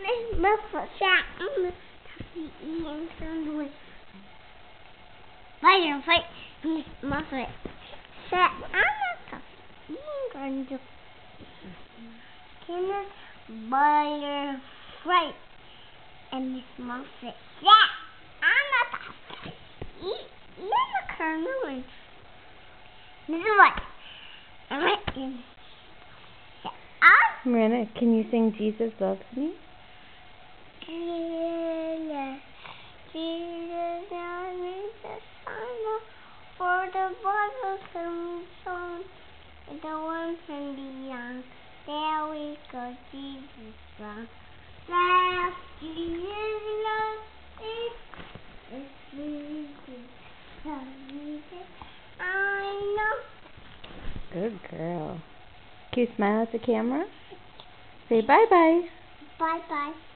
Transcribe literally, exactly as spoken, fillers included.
Miss Muffet sat on the toffee and turned with fire and fight. Miss Muffet sat on the toffee and turned with Kenneth fire fright. And Miss Muffet sat on the toffee and the kernel and Miss Muffet and went in. Marinna, can you sing Jesus Loves Me? Yeah, Jesus loves me, the Son, for the Bible comes on, and the one from beyond. There we go, Jesus loves. Now Jesus loves me, it's Jesus loves me, I know. Good girl. Can you smile at the camera? Say bye-bye. Bye-bye.